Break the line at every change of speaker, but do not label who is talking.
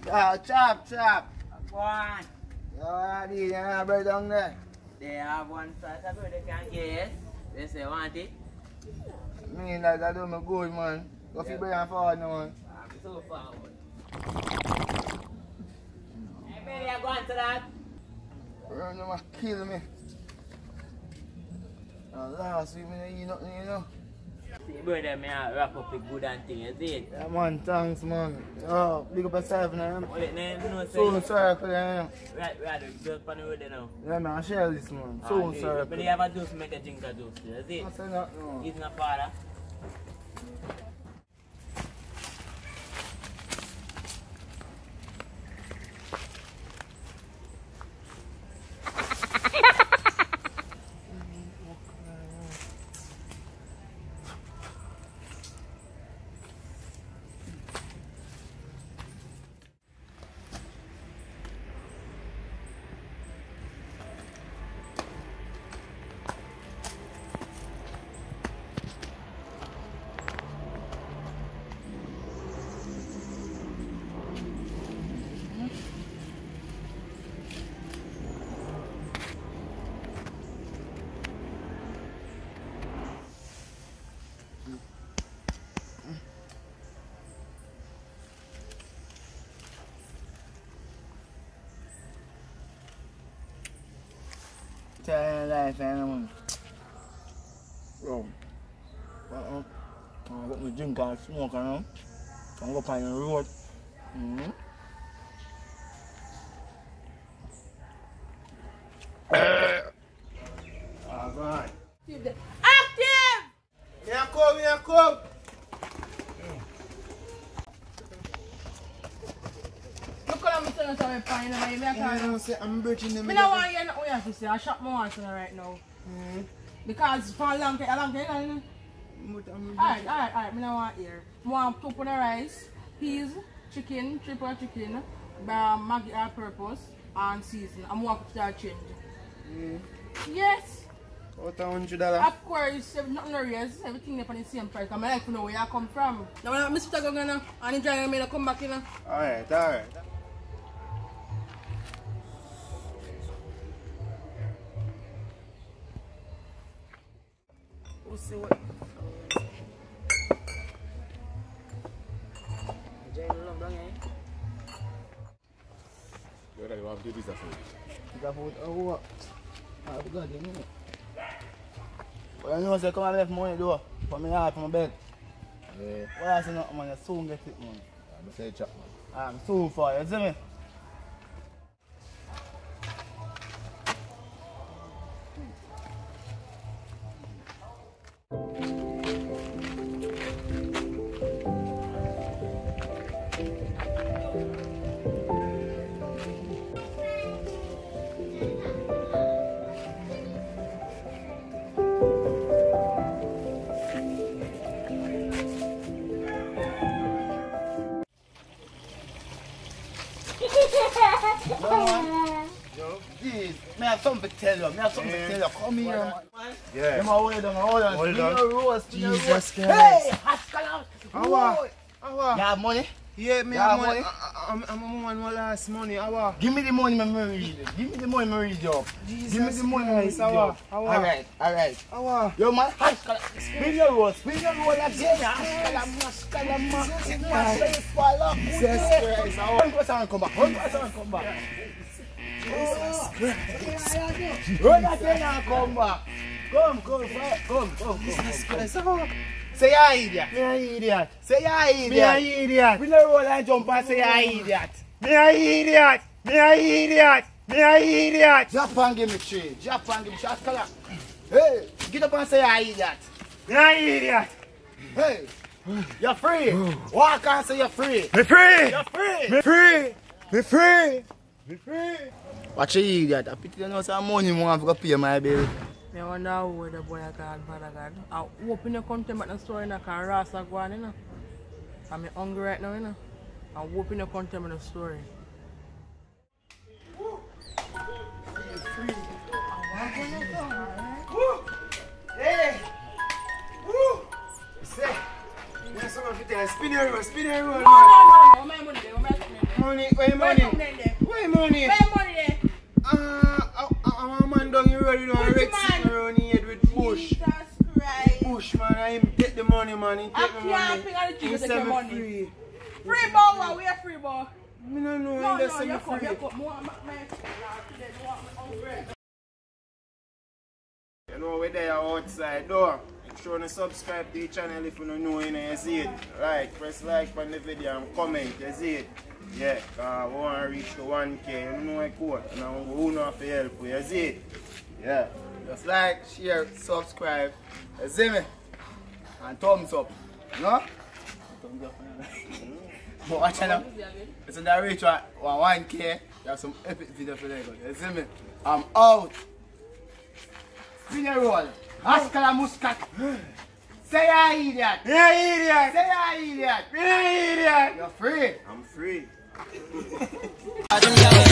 Chop.
Go on.
You have bread down there.
They have one slice of bread they can get. They say want it.
Me like that do me good, man. Go feed bread and forward now, man.
I'm so forward. Hey, baby, I go on to that.
Run them and kill me. Last week, I didn't eat nothing, you know.
See, brother, me wrap up a good and thing, you see it?
Yeah, man, thanks, man. Oh, big up yourself now.
Well, it name, no,
Soon circle, yeah.
Right, just on the road there now.
Yeah, man, I share this, man. Soon circle.
But you have a juice, make a drink of juice, you see it?
I say that, no.
He's not father.
Tell life, man. Bro, I got my drink and smoke around. I'm going to find the road. Alright.
Active!
Here come.
Look at me saying something fine now, you can't.
I'm breaking them.
I don't want to hear nothing you have to say. I shut my mouth right now. Because for a long time, you know. Alright. I don't want to hear. I want 2 pound of rice, peas, chicken, triple chicken, Maggi all purpose, and season. I'm going to start change. Yes.
What $100?
Of course, nothing to raise, everything is on the same price. I like to know where you come from. Now when Mr. Gogana and the driver may come back, you know.
Alright.
We'll see what.
You have to do this for
What? I forgot you know. Well, you know, say come and left money though. For me heart, for my bed.
Yeah.
Well, I say nothing, man. You soon get it, man.
I'm say chop, man.
I'm soon for you, see me? Yo, geez, I have something to tell you. Come here, man.
Yeah.
Come on, hold on.
Jesus Christ.
Hey, Haskell.
Awa.
You have money?
Yeah, me
You
have
have
money.
money?
I'm a man who lost money. Awa.
Give me the money, my marriage. Give me the money, my job.
Jesus
Give me the money, my
Christ,
job.
Awa.
Alright.
Awa.
Yo, man, Haskell. Spin your road again. Haskell, man. Jesus Christ. One person come back. Run again and come back. Come.
Jesus Christ. Awa.
Say you're idiot.
Me an idiot.
Say you're idiot.
Me an idiot.
We no roll and jump and say you're idiot.
Me an idiot. Me an idiot. Me an idiot.
Drop and give me three. Haskell. Hey, get up and say you're idiot.
Me an idiot.
Hey, you're free. Walk and say you're free.
Me free.
You're free.
Me free. Me free. Me free.
Watch you idiot. I pity you know some money more to pay my bill.
I wonder how the boy God, Father God. I open the content at the store and I can ras like one, you know. I'm hungry right now, you know. I open the content at the store.
Hey. Woo. Say. Spin your road, man.
No, my money, my money.
money?
Where money there?
Where money?
Where money there?
I'm a man down the road, you know, a red sitting around here with Bush.
Jesus Christ.
Bush, man, I him take the money, man. He take the money.
I can't think of the
He
Jesus
set
take
me
money.
free.
Free ball, we are free ball.
Me no know,
No,
he just set me
you
free.
cut. More
You know, we're there outside door. Make sure to subscribe to the channel if you don't know, you know, you see it. Right, press like on the video and comment, you see it. Yeah, we want to reach to 1K, you don't know what code. And I'm going to have to help you, you see it. Yeah.
Just like, share, subscribe. You see me? And thumbs up. No? Thumbs up. But watch out. It's in the reach 1K. You have some epic video for them. You see me? I'm out. Spin your roll. Oscar la muscat. Say ya idiot.
Yeah, idiot.
Say ya idiot.
Yeah, idiot.
You're free.
I'm free.